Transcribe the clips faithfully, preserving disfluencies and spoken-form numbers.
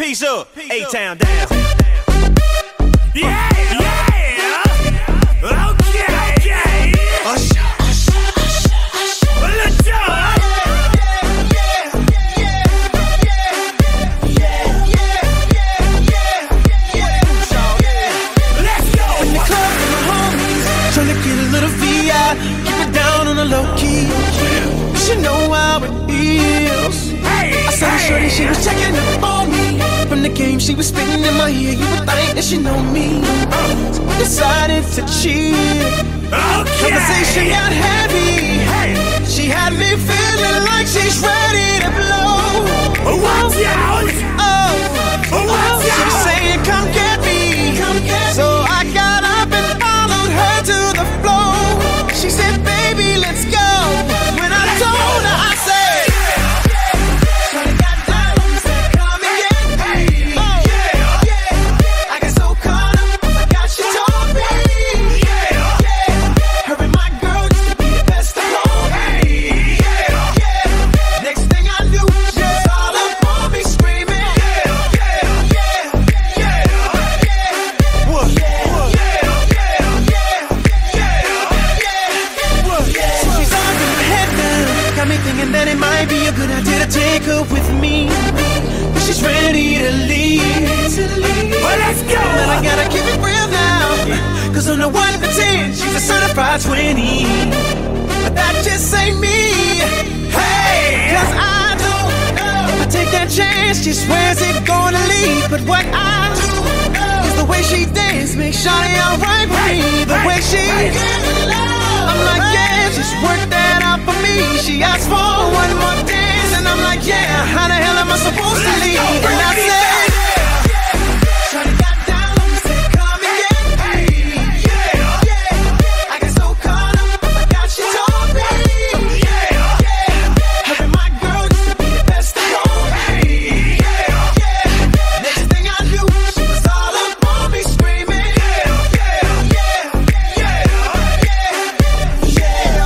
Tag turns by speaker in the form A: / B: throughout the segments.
A: Peace up, A-Town down.
B: Yeah, yeah. Okay, okay.
A: Usher, usher, usher, usher.
B: Well, let's go.
A: Tryna get a little V I, keep it down on the low key. You should know how it feels.
B: Hey,
A: I saw her shorty, she was checking up on me. From the game she was spitting in my ear, you would think that she know me. So I decided to cheat.
B: Okay.
A: Conversation got heavy.
B: Hey.
A: She had me feeling like she's ready to blow.
B: Watch out.
A: Oh,
B: Watch
A: oh. She was
B: out.
A: saying, come get me. Come get so me. I got up and followed her to the floor. She said, baby, let's go. When I told her, I said, shawty got down, said, come and get me. Oh, yeah, yeah. I got so caught up, I forgot she told me. Yeah, yeah. Her and my girl used to be the best alone. Hey, yeah, yeah. Next thing I knew, she was all up on me screaming. Yeah, yeah, yeah, yeah, yeah. What? What? Got me thinking that it might be a good idea to take her with me. But she's ready to leave.
B: Well, let's go.
A: But I gotta keep it real now. Cause on the one to ten, she's a certified twenty. But that just ain't me. Hey, cause I don't know. If I take that chance, she swears it's gonna leave. But what I do is the way she dance makes shawty alright with me. The way she I'm like, yeah, just work that out for me. She asked for one more dance, and I'm like, yeah, how the hell am I supposed to leave? And I said, shawty got down, said, come and get me. Yeah, yeah. I got so caught up, I forgot she told me. Yeah, yeah. Her and my girl used to be the best alone. Hey, yeah, yeah. Next thing I knew, she was all up on me screaming. Yeah, yeah, yeah, yeah, yeah.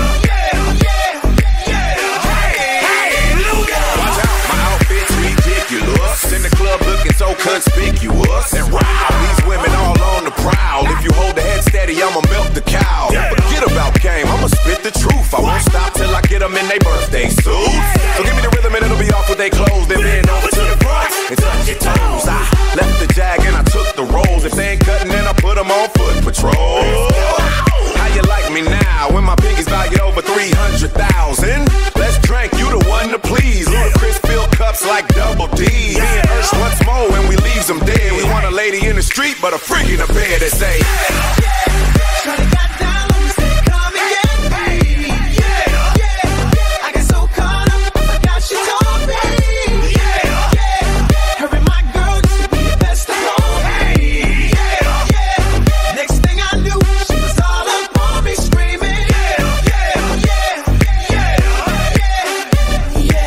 C: So conspicuous and wow, these women all on the prowl. If you hold the head steady, I'ma milk the cow. Forget about game, I'ma spit the truth. I won't stop till I get them in their birthday suits. So give me the rhythm and it'll be off with their clothes. Then bend over to the front and touch your toes. I left the jag and I took the rolls. If they ain't cutting, then I put them on foot patrol. How you like me now when my pinkies valued over three hundred thousand? Let's drink, you the one to please. Ludacris fill cups like double D. Me and Ursh once more when we leaves them dead. We want a lady in the street, but a freak in the bed that say,
A: shawty got down, said, come and get me. Yeah, yeah. I got so caught up, I forgot she told me. Yeah, yeah. Her and my girl used to be the best alone. Hey, yeah, yeah. Next thing I knew, she was all up on me screaming. Yeah, yeah, yeah, yeah, yeah, yeah,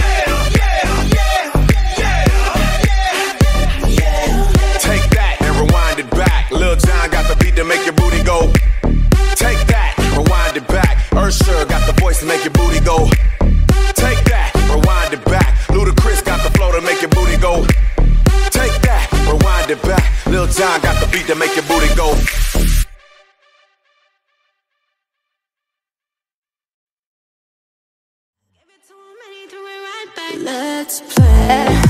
A: yeah, yeah.
C: take that and rewind it back. Lil Jon got the beat to make your booty go. Take that, rewind it back. Usher got the voice to make your booty go. Take that, rewind it back. Ludacris got the flow to make your booty go. Take that, rewind it back. Lil Jon got the beat to make your booty go.
D: Let's play.